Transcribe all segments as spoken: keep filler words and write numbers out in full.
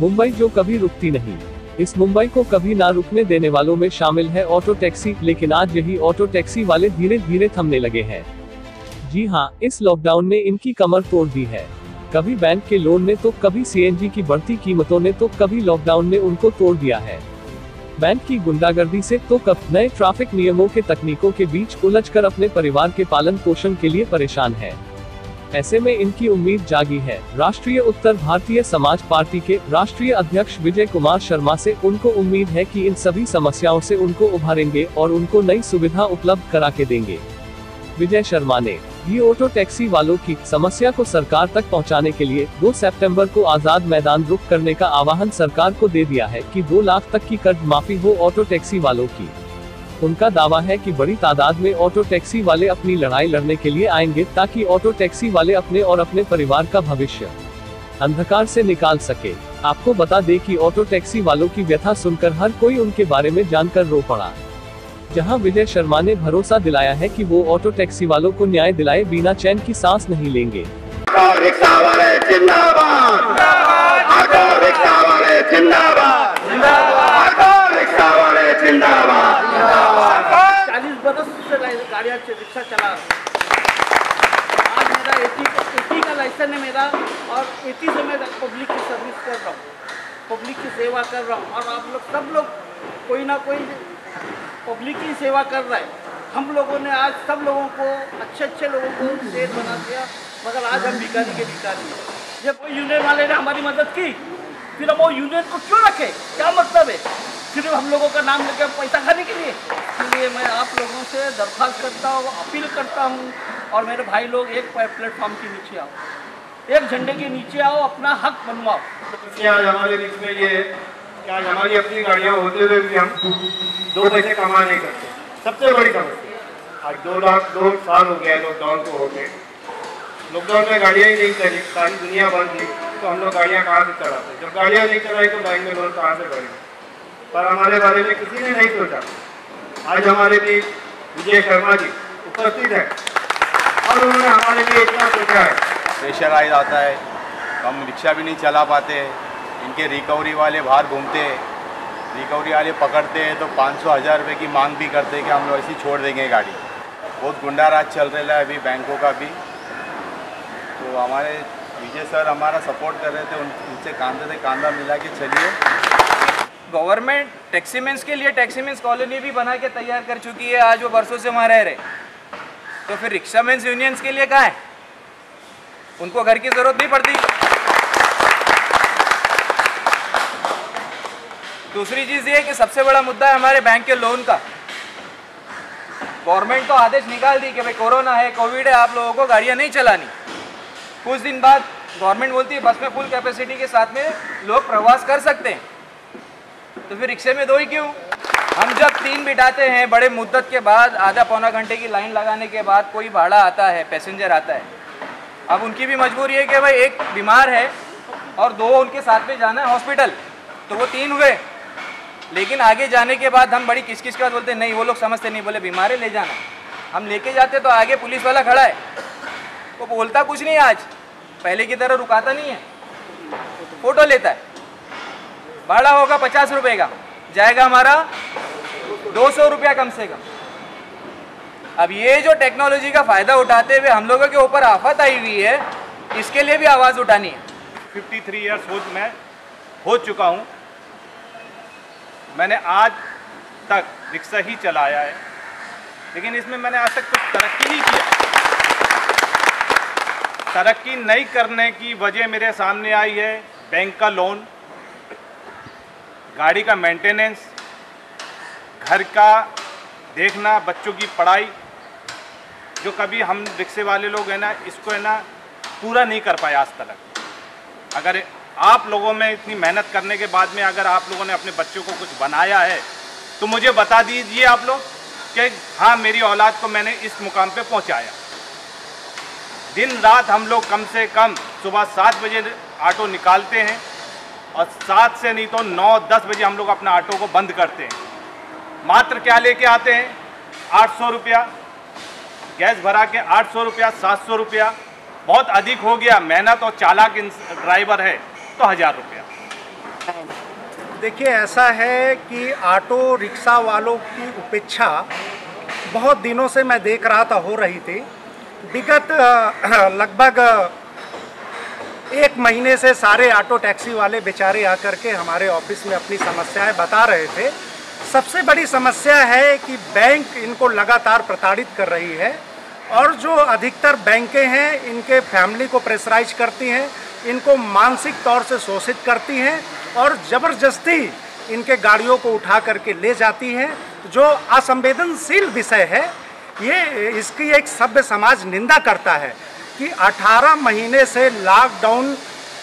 मुंबई जो कभी रुकती नहीं। इस मुंबई को कभी ना रुकने देने वालों में शामिल है ऑटो टैक्सी, लेकिन आज यही ऑटो टैक्सी वाले धीरे धीरे थमने लगे हैं। जी हां, इस लॉकडाउन ने इनकी कमर तोड़ दी है। कभी बैंक के लोन ने तो कभी सीएनजी की बढ़ती कीमतों ने तो कभी लॉकडाउन ने उनको तोड़ दिया है। बैंक की गुंडागर्दी से तो कब नए ट्रैफिक नियमों के तकनीकों के बीच उलझकर अपने परिवार के पालन पोषण के लिए परेशान है। ऐसे में इनकी उम्मीद जागी है राष्ट्रीय उत्तर भारतीय समाज पार्टी के राष्ट्रीय अध्यक्ष विजय कुमार शर्मा से। उनको उम्मीद है कि इन सभी समस्याओं से उनको उभारेंगे और उनको नई सुविधा उपलब्ध करा के देंगे। विजय शर्मा ने भी ऑटो टैक्सी वालों की समस्या को सरकार तक पहुंचाने के लिए दो सितंबर को आजाद मैदान रुक करने का आह्वान सरकार को दे दिया है कि दो लाख तक की कर्ज माफी हो ऑटो टैक्सी वालों की। उनका दावा है कि बड़ी तादाद में ऑटो टैक्सी वाले अपनी लड़ाई लड़ने के लिए आएंगे ताकि ऑटो टैक्सी वाले अपने और अपने परिवार का भविष्य अंधकार से निकाल सके। आपको बता दें कि ऑटो टैक्सी वालों की व्यथा सुनकर हर कोई उनके बारे में जानकर रो पड़ा। जहां विजय शर्मा ने भरोसा दिलाया है कि वो ऑटो टैक्सी वालों को न्याय दिलाए बिना चैन की सांस नहीं लेंगे। रिक्शा वाले जिंदाबाद, ऑटो रिक्शा वाले जिंदाबाद, ऑटो रिक्शा वाले जिंदाबाद। चालीस बरस से गाड़ियाँ रिक्शा चला रहा हूँ। आज मेरा एटी एटी का लाइसेंस है मेरा, और एटी से मैं पब्लिक की सर्विस कर रहा हूँ, पब्लिक की सेवा कर रहा हूँ। और आप लोग सब लोग कोई ना कोई पब्लिक की सेवा कर रहा है। हम लोगों ने आज सब लोगों को, अच्छे अच्छे लोगों को शेर बना दिया, मगर आज हम भिखारी के भिखारी हैं। जब कोई यूनियन वाले ने हमारी मदद की, फिर हम वो यूनियन को क्यों रखे? क्या मतलब है? सिर्फ हम लोगों का नाम लेकर पैसा खाने के लिए? इसलिए मैं आप लोगों से दरख्वास्त करता हूँ, अपील करता हूँ, और मेरे भाई लोग एक प्लेटफॉर्म के नीचे आओ, एक झंडे के नीचे आओ, अपना हक बनवाओ। आज हमारे बीच में ये क्या हमारी अपनी गाड़ियाँ होते हुए भी हम दो पैसे कमा नहीं करते। सबसे बड़ी समस्या आज दो लाख दो साल हो गया लॉकडाउन को हो गए। लॉकडाउन में गाड़ियाँ ही नहीं चली, सारी दुनिया बंद थी, तो हम लोग गाड़ियाँ कहाँ से चलाते? जब गाड़ियाँ नहीं चलाई तो बैंक में लोन कहाँ से भरेंगे? पर हमारे बारे में किसी ने नहीं सोचा। आज हमारे बीच विजय शर्मा जी उपस्थित है और उन्होंने हमारे लिए इतना सोचा है। प्रेशराइज आता है, हम रिक्शा भी नहीं चला पाते, इनके रिकवरी वाले बाहर घूमते हैं, रिकवरी वाले पकड़ते हैं तो पाँच सौ हज़ार रुपये की मांग भी करते हैं कि हम लोग ऐसी छोड़ देंगे गाड़ी। बहुत गुंडा राज चल रहा है अभी बैंकों का भी। तो हमारे विजय सर हमारा सपोर्ट कर रहे थे, उन, उनसे कांधे से कांधा मिला के चलिए। गवर्नमेंट टैक्सीमेंस के लिए टैक्सीमेंस कॉलोनी भी बना के तैयार कर चुकी है, आज वो बरसों से वहाँ रह रहे। तो फिर रिक्शामेंस यूनियंस के लिए कहाँ है? उनको घर की ज़रूरत नहीं पड़ती। दूसरी चीज़ ये है कि सबसे बड़ा मुद्दा है हमारे बैंक के लोन का। गवर्नमेंट तो आदेश निकाल दी कि भाई कोरोना है, कोविड है, आप लोगों को गाड़ियाँ नहीं चलानी। कुछ दिन बाद गवर्नमेंट बोलती है बस में फुल कैपेसिटी के साथ में लोग प्रवास कर सकते हैं, तो फिर रिक्शे में दो ही क्यों? हम जब तीन बिठाते हैं, बड़े मुद्दत के बाद आधा पौना घंटे की लाइन लगाने के बाद कोई भाड़ा आता है, पैसेंजर आता है। अब उनकी भी मजबूरी है कि भाई एक बीमार है और दो उनके साथ में जाना है हॉस्पिटल, तो वो तीन हुए। लेकिन आगे जाने के बाद हम बड़ी किस-किस के बाद बोलते नहीं, वो लोग समझते नहीं, बोले बीमार है ले जाना। हम लेके जाते तो आगे पुलिस वाला खड़ा है, वो बोलता कुछ नहीं, आज पहले की तरह रुकाता नहीं है, फोटो लेता है। भाड़ा होगा पचास रुपये का, जाएगा हमारा दो सौ रुपया कम से कम। अब ये जो टेक्नोलॉजी का फ़ायदा उठाते हुए हम लोगों के ऊपर आफत आई हुई है, इसके लिए भी आवाज़ उठानी है। तिरेपन इयर्स हो मैं हो चुका हूँ, मैंने आज तक रिक्शा ही चलाया है, लेकिन इसमें मैंने आज तक कुछ तरक्की नहीं किया। तरक्की नहीं करने की वजह मेरे सामने आई है बैंक का लोन, गाड़ी का मेंटेनेंस, घर का देखना, बच्चों की पढ़ाई, जो कभी हम रिक्शे वाले लोग हैं ना, इसको है ना पूरा नहीं कर पाए आज तक। अगर आप लोगों में इतनी मेहनत करने के बाद में अगर आप लोगों ने अपने बच्चों को कुछ बनाया है, तो मुझे बता दीजिए आप लोग कि हाँ, मेरी औलाद को मैंने इस मुकाम पे पहुंचाया। दिन रात हम लोग कम से कम सुबह सात बजे ऑटो निकालते हैं और सात से नहीं तो नौ दस बजे हम लोग अपना ऑटो को बंद करते हैं। मात्र क्या लेके आते हैं? आठ सौ रुपया गैस भरा के, आठ सौ रुपया, सात सौ रुपया, बहुत अधिक हो गया। मेहनत और चालाक ड्राइवर है तो हज़ार रुपया। देखिए, ऐसा है कि ऑटो रिक्शा वालों की उपेक्षा बहुत दिनों से मैं देख रहा था हो रही थी। विगत लगभग एक महीने से सारे ऑटो टैक्सी वाले बेचारे आकर के हमारे ऑफिस में अपनी समस्याएं बता रहे थे। सबसे बड़ी समस्या है कि बैंक इनको लगातार प्रताड़ित कर रही है और जो अधिकतर बैंकें हैं इनके फैमिली को प्रेशराइज करती हैं, इनको मानसिक तौर से शोषित करती हैं और ज़बरदस्ती इनके गाड़ियों को उठा करके ले जाती हैं, जो असंवेदनशील विषय है। ये इसकी एक सभ्य समाज निंदा करता है कि अठारह महीने से लॉकडाउन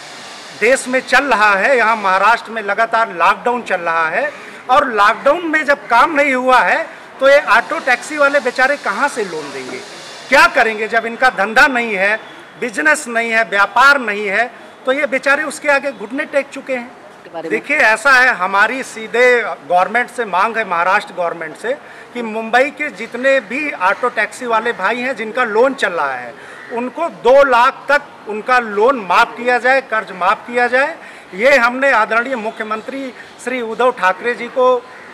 देश में चल रहा है, यहाँ महाराष्ट्र में लगातार लॉकडाउन चल रहा है और लॉकडाउन में जब काम नहीं हुआ है तो ये ऑटो टैक्सी वाले बेचारे कहाँ से लोन देंगे, क्या करेंगे? जब इनका धंधा नहीं है, बिजनेस नहीं है, व्यापार नहीं है, तो ये बेचारे उसके आगे घुटने टेक चुके हैं। देखिए, ऐसा है, हमारी सीधे गवर्नमेंट से मांग है, महाराष्ट्र गवर्नमेंट से, कि मुंबई के जितने भी ऑटो टैक्सी वाले भाई हैं जिनका लोन चल रहा है उनको दो लाख तक उनका लोन माफ़ किया जाए, कर्ज माफ़ किया जाए। ये हमने आदरणीय मुख्यमंत्री श्री उद्धव ठाकरे जी को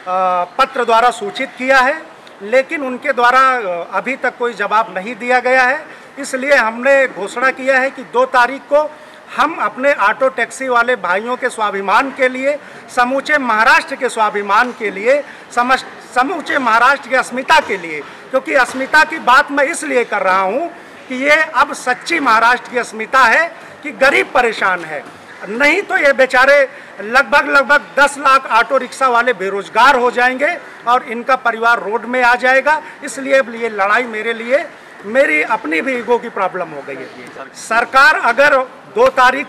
पत्र द्वारा सूचित किया है, लेकिन उनके द्वारा अभी तक कोई जवाब नहीं दिया गया है। इसलिए हमने घोषणा किया है कि दो तारीख को हम अपने ऑटो टैक्सी वाले भाइयों के स्वाभिमान के लिए, समूचे महाराष्ट्र के स्वाभिमान के लिए, समझ समूचे महाराष्ट्र की अस्मिता के लिए, क्योंकि अस्मिता की बात मैं इसलिए कर रहा हूँ कि ये अब सच्ची महाराष्ट्र की अस्मिता है कि गरीब परेशान है। नहीं तो ये बेचारे लगभग लगभग दस लाख ऑटो रिक्शा वाले बेरोजगार हो जाएंगे और इनका परिवार रोड में आ जाएगा। इसलिए ये लड़ाई मेरे लिए, मेरी अपनी भी ईगो की प्रॉब्लम हो गई है। सरकार अगर दो तारीख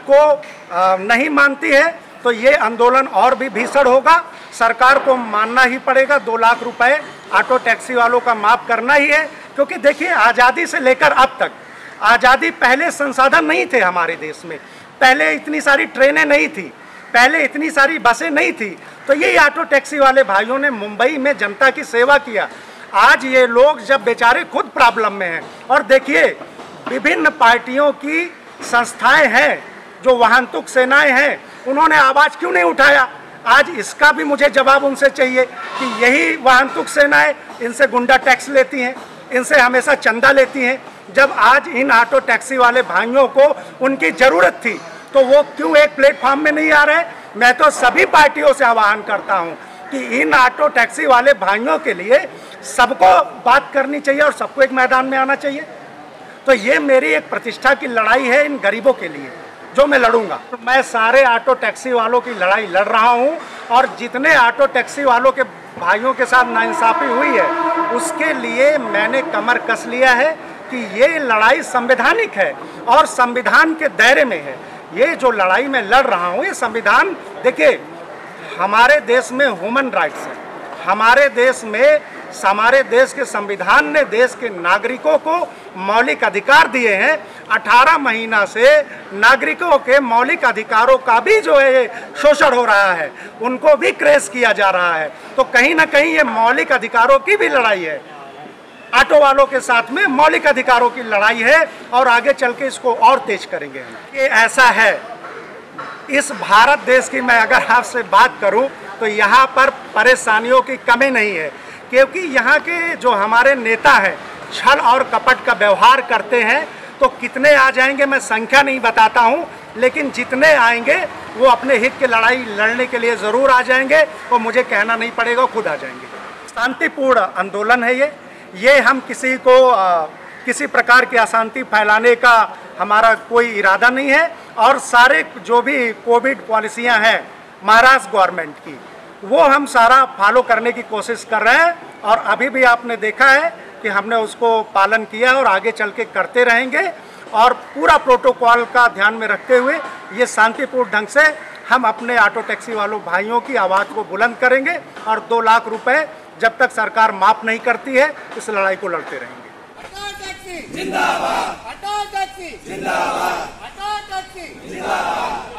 को नहीं मानती है तो ये आंदोलन और भी भीषण होगा। सरकार को मानना ही पड़ेगा, दो लाख रुपए ऑटो टैक्सी वालों का माफ़ करना ही है। क्योंकि देखिए, आज़ादी से लेकर अब तक, आज़ादी पहले संसाधन नहीं थे हमारे देश में, पहले इतनी सारी ट्रेनें नहीं थी, पहले इतनी सारी बसें नहीं थी, तो यही ऑटो टैक्सी वाले भाइयों ने मुंबई में जनता की सेवा किया। आज ये लोग जब बेचारे खुद प्रॉब्लम में हैं, और देखिए विभिन्न पार्टियों की संस्थाएं हैं, जो वाहनतुक सेनाएं हैं, उन्होंने आवाज़ क्यों नहीं उठाया? आज इसका भी मुझे जवाब उनसे चाहिए कि यही वाहनतुक सेनाएं इनसे गुंडा टैक्स लेती हैं, इनसे हमेशा चंदा लेती हैं। जब आज इन ऑटो टैक्सी वाले भाइयों को उनकी ज़रूरत थी तो वो क्यों एक प्लेटफॉर्म में नहीं आ रहे? मैं तो सभी पार्टियों से आह्वान करता हूं कि इन ऑटो टैक्सी वाले भाइयों के लिए सबको बात करनी चाहिए और सबको एक मैदान में आना चाहिए। तो ये मेरी एक प्रतिष्ठा की लड़ाई है इन गरीबों के लिए, जो मैं लड़ूंगा। तो मैं सारे ऑटो टैक्सी वालों की लड़ाई लड़ रहा हूँ और जितने ऑटो टैक्सी वालों के भाइयों के साथ नाइंसाफ़ी हुई है उसके लिए मैंने कमर कस लिया है कि ये लड़ाई संवैधानिक है और संविधान के दायरे में है। ये जो लड़ाई मैं लड़ रहा हूँ, ये संविधान, देखिए हमारे देश में ह्यूमन राइट्स है, हमारे देश में, हमारे देश के संविधान ने देश के नागरिकों को मौलिक अधिकार दिए हैं। अठारह महीना से नागरिकों के मौलिक अधिकारों का भी जो है शोषण हो रहा है, उनको भी क्रेश किया जा रहा है। तो कहीं ना कहीं ये मौलिक अधिकारों की भी लड़ाई है, ऑटो वालों के साथ में मौलिक अधिकारों की लड़ाई है और आगे चल के इसको और तेज करेंगे। ये ऐसा है, इस भारत देश की मैं अगर आपसे बात करूं तो यहाँ पर परेशानियों की कमी नहीं है, क्योंकि यहाँ के जो हमारे नेता हैं छल और कपट का व्यवहार करते हैं। तो कितने आ जाएंगे मैं संख्या नहीं बताता हूँ, लेकिन जितने आएंगे वो अपने हित की लड़ाई लड़ने के लिए ज़रूर आ जाएंगे और मुझे कहना नहीं पड़ेगा, खुद आ जाएंगे। शांतिपूर्ण आंदोलन है ये ये हम किसी को आ, किसी प्रकार की अशांति फैलाने का हमारा कोई इरादा नहीं है। और सारे जो भी कोविड पॉलिसियां हैं महाराष्ट्र गवर्नमेंट की, वो हम सारा फॉलो करने की कोशिश कर रहे हैं और अभी भी आपने देखा है कि हमने उसको पालन किया और आगे चल के करते रहेंगे। और पूरा प्रोटोकॉल का ध्यान में रखते हुए ये शांतिपूर्ण ढंग से हम अपने ऑटो टैक्सी वालों भाइयों की आवाज़ को बुलंद करेंगे और दो लाख रुपए जब तक सरकार माफ़ नहीं करती है इस लड़ाई को लड़ते रहेंगे। ऑटो टैक्सी जिंदाबाद, ऑटो टैक्सी जिंदाबाद, ऑटो टैक्सी जिंदाबाद।